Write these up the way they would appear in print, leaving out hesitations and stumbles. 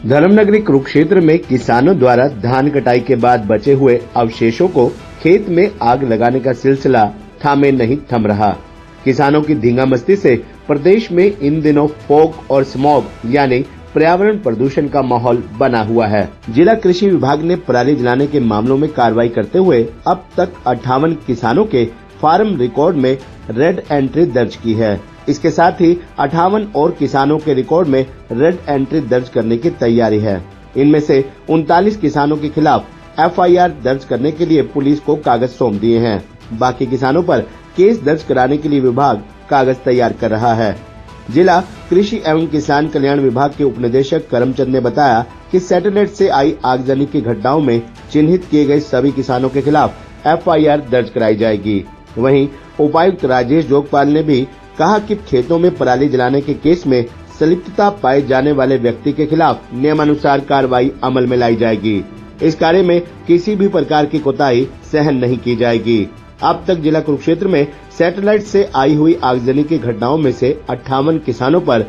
धर्मनगरी कुरुक्षेत्र में किसानों द्वारा धान कटाई के बाद बचे हुए अवशेषों को खेत में आग लगाने का सिलसिला थामे नहीं थम रहा। किसानों की धींगामस्ती से प्रदेश में इन दिनों फॉग और स्मॉग यानी पर्यावरण प्रदूषण का माहौल बना हुआ है। जिला कृषि विभाग ने पराली जलाने के मामलों में कार्रवाई करते हुए अब तक 58 किसानों के फार्म रिकॉर्ड में रेड एंट्री दर्ज की है। इसके साथ ही 58 और किसानों के रिकॉर्ड में रेड एंट्री दर्ज करने की तैयारी है। इनमें से 39 किसानों के खिलाफ FIR दर्ज करने के लिए पुलिस को कागज सौंप दिए हैं। बाकी किसानों पर केस दर्ज कराने के लिए विभाग कागज तैयार कर रहा है। जिला कृषि एवं किसान कल्याण विभाग के उपनिदेशक करमचंद ने बताया कि सैटेलाइट से आई आगजनी की घटनाओं में चिन्हित किए गए सभी किसानों के खिलाफ FIR दर्ज कराई जाएगी। वहीं उपायुक्त राजेश जोगपाल ने भी कहा कि खेतों में पराली जलाने के केस में संलिप्तता पाए जाने वाले व्यक्ति के खिलाफ नियमानुसार कार्रवाई अमल में लाई जाएगी। इस कार्य में किसी भी प्रकार की कोताही सहन नहीं की जाएगी। अब तक जिला कुरुक्षेत्र में सैटेलाइट से आई हुई आगजनी की घटनाओं में से 58 किसानों पर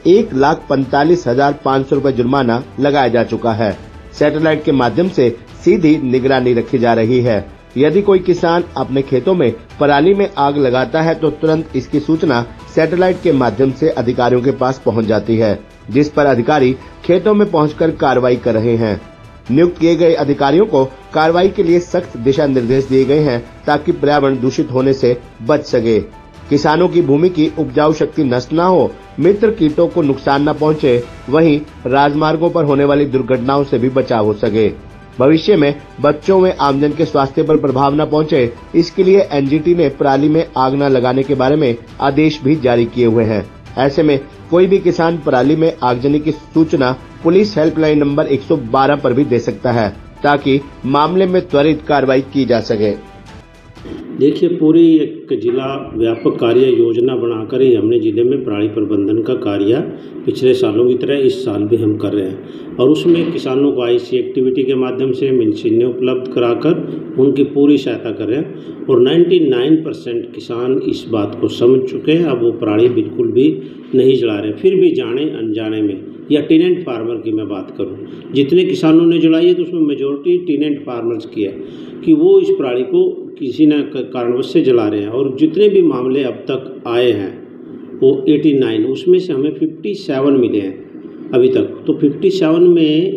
1,45,500 रूपए जुर्माना लगाया जा चुका है। सैटेलाइट के माध्यम से सीधी निगरानी रखी जा रही है। यदि कोई किसान अपने खेतों में पराली में आग लगाता है तो तुरंत इसकी सूचना सैटेलाइट के माध्यम से अधिकारियों के पास पहुंच जाती है, जिस पर अधिकारी खेतों में पहुंचकर कार्रवाई कर रहे हैं। नियुक्त किए गए अधिकारियों को कार्रवाई के लिए सख्त दिशा निर्देश दिए गए हैं ताकि पर्यावरण दूषित होने से बच सके, किसानों की भूमि की उपजाऊ शक्ति नष्ट न हो, मित्र कीटों को नुकसान न पहुंचे, वहीं राजमार्गों पर होने वाली दुर्घटनाओं से भी बचाव हो सके। भविष्य में बच्चों में आमजन के स्वास्थ्य पर प्रभाव न पहुंचे, इसके लिए NGT ने पराली में आग न लगाने के बारे में आदेश भी जारी किए हुए हैं। ऐसे में कोई भी किसान पराली में आगजनी की सूचना पुलिस हेल्पलाइन नंबर 112 पर भी दे सकता है ताकि मामले में त्वरित कार्रवाई की जा सके। देखिए, पूरी एक जिला व्यापक कार्य योजना बनाकर ही हमने जिले में पराली प्रबंधन का कार्य पिछले सालों की तरह इस साल भी हम कर रहे हैं और उसमें किसानों को IC एक्टिविटी के माध्यम से मशीनें उपलब्ध कराकर उनकी पूरी सहायता कर रहे हैं और 99% किसान इस बात को समझ चुके हैं। अब वो पराली बिल्कुल भी नहीं जला रहे। फिर भी जाने अनजाने में, या टीनेंट फार्मर की मैं बात करूं, जितने किसानों ने जलाई है तो उसमें मेजोरिटी टीनेंट फार्मर्स की है कि वो इस पराली को किसी न कारणवश से जला रहे हैं। और जितने भी मामले अब तक आए हैं वो 89, उसमें से हमें 57 मिले हैं अभी तक। तो 57 में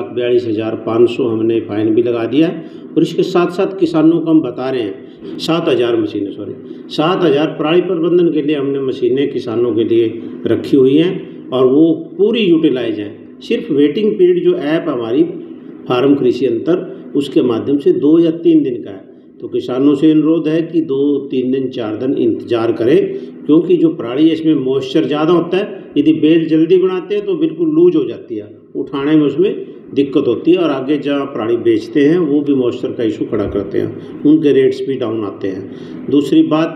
1,42,500 हमने फाइन भी लगा दिया है और इसके साथ साथ किसानों को हम बता रहे हैं 7,000 मशीनें 7,000 पराली प्रबंधन के लिए हमने मशीनें किसानों के लिए रखी हुई हैं और वो पूरी यूटिलाइज है। सिर्फ वेटिंग पीरियड जो ऐप हमारी फार्म कृषि अंतर, उसके माध्यम से 2 या 3 दिन का है। तो किसानों से अनुरोध है कि 2, 3 दिन, 4 दिन इंतजार करें, क्योंकि जो पराली है इसमें मॉइस्चर ज़्यादा होता है। यदि बेल जल्दी बनाते हैं तो बिल्कुल लूज हो जाती है, उठाने में उसमें दिक्कत होती है और आगे जहाँ पराली बेचते हैं वो भी मॉइस्चर का इशू खड़ा करते हैं, उनके रेट्स भी डाउन आते हैं। दूसरी बात,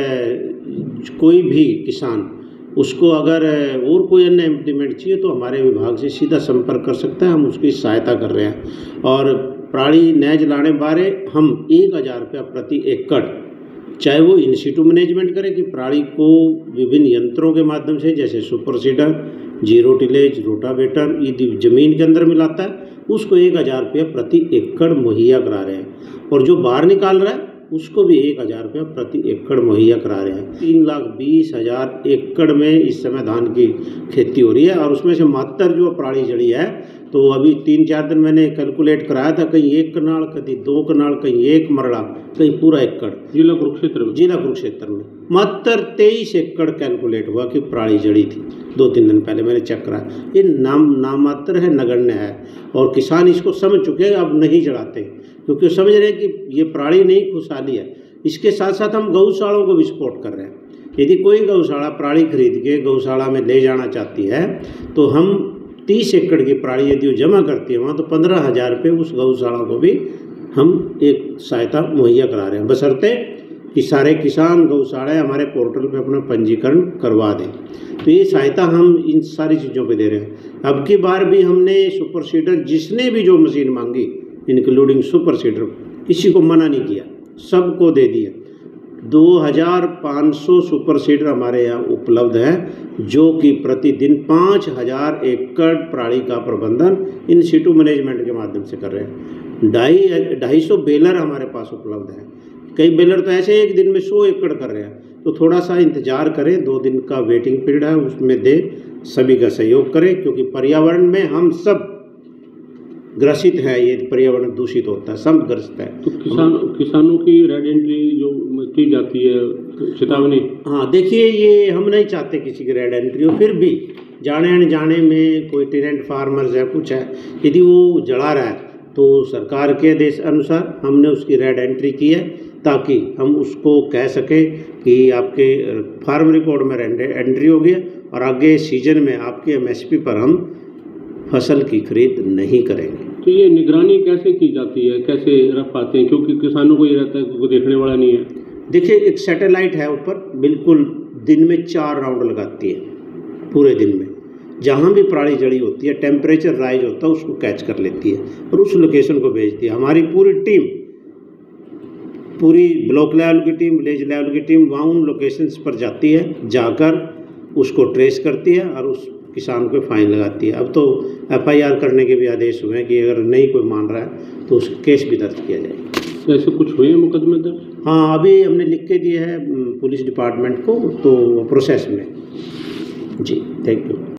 कोई भी किसान उसको अगर और कोई अन्य इम्प्लीमेंट चाहिए तो हमारे विभाग से सीधा संपर्क कर सकता है, हम उसकी सहायता कर रहे हैं। और पराली न जलाने बारे हम 1,000 रुपया प्रति एकड़, चाहे वो इंस्टीट्यूट मैनेजमेंट करे कि पराली को विभिन्न यंत्रों के माध्यम से, जैसे super seeder, zero tillage, rotavator, यदि जमीन के अंदर मिलाता है उसको 1,000 रुपया प्रति एकड़ मुहैया करा रहे हैं और जो बाहर निकाल रहा है उसको भी 1,000 रुपया प्रति एकड़ मुहैया करा रहे हैं। 3,20,000 एकड़ में इस समय धान की खेती हो रही है और उसमें से 72 जो पराली जड़ी है। तो अभी 3-4 दिन मैंने कैलकुलेट कराया था, कहीं 1 कनाल, कहीं 2 कनाल, कहीं 1 मरड़ा, कहीं पूरा एकड़। जिला कुरुक्षेत्र में मात्र 23 एकड़ कैलकुलेट हुआ कि पराली जड़ी थी 2-3 दिन पहले मैंने चेक कराया। ये नामात्र है, नगण्य है और किसान इसको समझ चुके हैं, अब नहीं जलाते क्योंकि समझ रहे हैं कि ये पराली नहीं खुशहाली है। इसके साथ साथ हम गौशालाओं को भी सपोर्ट कर रहे हैं। यदि कोई गौशाला पराली खरीद के गौशाला में ले जाना चाहती है तो हम 30 एकड़ की पराली यदि वो जमा करती है वहाँ, तो 15,000 रुपये उस गौशाला को भी हम एक सहायता मुहैया करा रहे हैं, बशर्ते कि सारे किसान गौशालाएँ हमारे पोर्टल पे अपना पंजीकरण करवा दें। तो ये सहायता हम इन सारी चीज़ों पे दे रहे हैं। अब की बार भी हमने सुपर सीडर, जिसने भी जो मशीन मांगी इंक्लूडिंग सुपर सीडर, किसी को मना नहीं किया, सबको दे दिया। 2500 सुपर सीडर हमारे यहाँ उपलब्ध है, जो कि प्रतिदिन 5000 एकड़ पराली का प्रबंधन इन सिटू मैनेजमेंट के माध्यम से कर रहे हैं। 250 बेलर हमारे पास उपलब्ध है। कई बेलर तो ऐसे एक दिन में 100 एकड़ कर रहे हैं। तो थोड़ा सा इंतजार करें, 2 दिन का वेटिंग पीरियड है, उसमें दे सभी का सहयोग करें, क्योंकि पर्यावरण में हम सब ग्रसित है। ये पर्यावरण दूषित होता है, सब ग्रस्त है। तो किसानों की रेड एंट्री जो की जाती है, चेतावनी। हाँ, देखिए, ये हम नहीं चाहते किसी की रेड एंट्री हो, फिर भी जाने अनजाने में कोई टेनेंट फार्मर्स है, कुछ है, यदि वो जला रहा है तो सरकार के आदेश अनुसार हमने उसकी रेड एंट्री की है, ताकि हम उसको कह सकें कि आपके फार्म रिकॉर्ड में एंट्री हो गया और आगे सीजन में आपके एमएसपी पर हम फसल की खरीद नहीं करेंगे। तो ये निगरानी कैसे की जाती है, कैसे रख पाते हैं, क्योंकि किसानों को ये रहता है कि कोई देखने वाला नहीं है। देखिए, एक सैटेलाइट है ऊपर, बिल्कुल दिन में 4 राउंड लगाती है पूरे दिन में। जहाँ भी पराली जड़ी होती है, टेम्परेचर राइज होता है, उसको कैच कर लेती है और उस लोकेशन को भेजती है। हमारी पूरी टीम, पूरी ब्लॉक लेवल की टीम, विलेज लेवल की टीम वहाँ उन लोकेशंस पर जाती है, जाकर उसको ट्रेस करती है और उस किसान को फाइन लगाती है। अब तो FIR करने के भी आदेश हुए हैं कि अगर नहीं कोई मान रहा है तो उस केस भी दर्ज किया जाए। ऐसे कुछ हुए मुकदमे दर्ज? हाँ, अभी हमने लिख के दिए हैं पुलिस डिपार्टमेंट को, तो प्रोसेस में। जी, थैंक यू।